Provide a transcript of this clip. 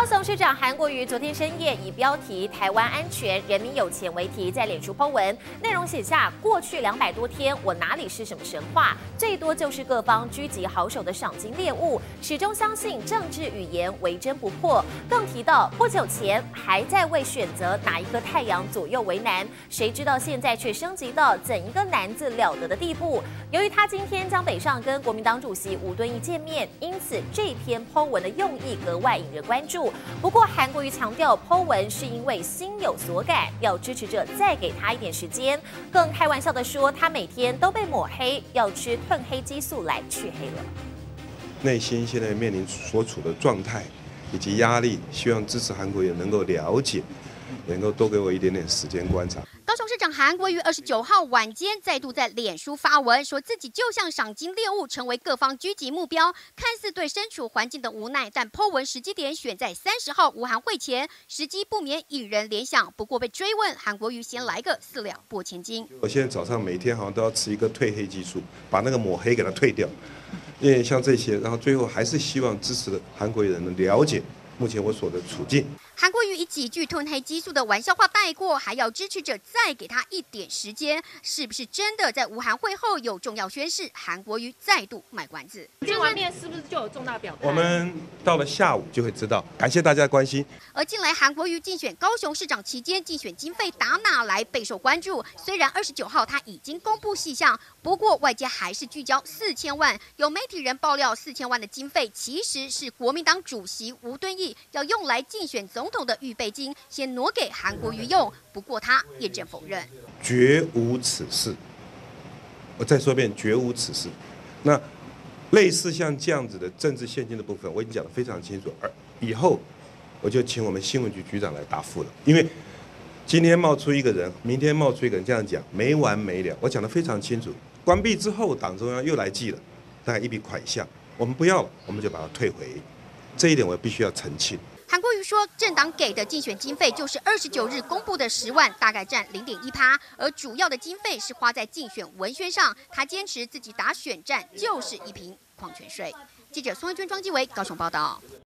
雄市长韩国瑜昨天深夜以标题"台湾安全，人民有钱"为题，在脸书 po 文，内容写下：过去200多天，我哪里是什么神话？最多就是各方狙击好手的赏金猎物，始终相信政治语言为真不破。更提到不久前还在为选择哪一颗太阳左右为难，谁知道现在却升级到怎一个难字了得的地步。由于他今天将北上跟国民党主席吴敦义见面，因此这篇 po 文的用意格外引人关注。不过韩国瑜强调 po 文是因为心有所感，要支持者再给他一点时间，更开玩笑的说他每天都被抹黑，要吃褪黑激素来去黑了。 内心现在面临所处的状态以及压力，希望支持韩国瑜能够了解，能够多给我一点点时间观察。 高雄市长韩国瑜29号晚间再度在脸书发文，说自己就像赏金猎物，成为各方狙击目标，看似对身处环境的无奈，但 po 文时机点选在30号吴韩会前，时机不免引人联想。不过被追问，韩国瑜先来个4两拨千斤。 我现在早上每天好像都要吃一个褪黑激素，把那个抹黑给它退掉。因为像这些，然后最后还是希望支持的韩国人能了解目前我所的处境。 韩国瑜以几句褪黑激素的玩笑话带过，还要支持者再给他一点时间，是不是真的在吴韩会后有重要宣示？韩国瑜再度卖关子。 见完面是不是就有重大表态？ 我们到了下午就会知道。感谢大家的关心。 而近来韩国瑜竞选高雄市长期间，竞选经费打哪来备受关注。虽然29号他已经公布细项，不过外界还是聚焦4000万。有媒体人爆料，4000万的经费其实是国民党主席吴敦义要用来竞选总统的预备金，先挪给韩国瑜用。不过他验证否认， 绝无此事。我再说一遍，绝无此事。那类似像这样子的政治现金的部分，我已经讲得非常清楚，而以后我就请我们新闻局局长来答复了。因为今天冒出一个人，明天冒出一个人，这样讲没完没了。我讲得非常清楚，关闭之后，党中央又来记了，大概一笔款项，我们不要了，我们就把它退回。这一点我必须要澄清。 韩国瑜说，政党给的竞选经费就是29日公布的10万，大概占0.1%，而主要的经费是花在竞选文宣上。他坚持自己打选战就是一瓶矿泉水。记者孙慧娟、庄基维高雄报道。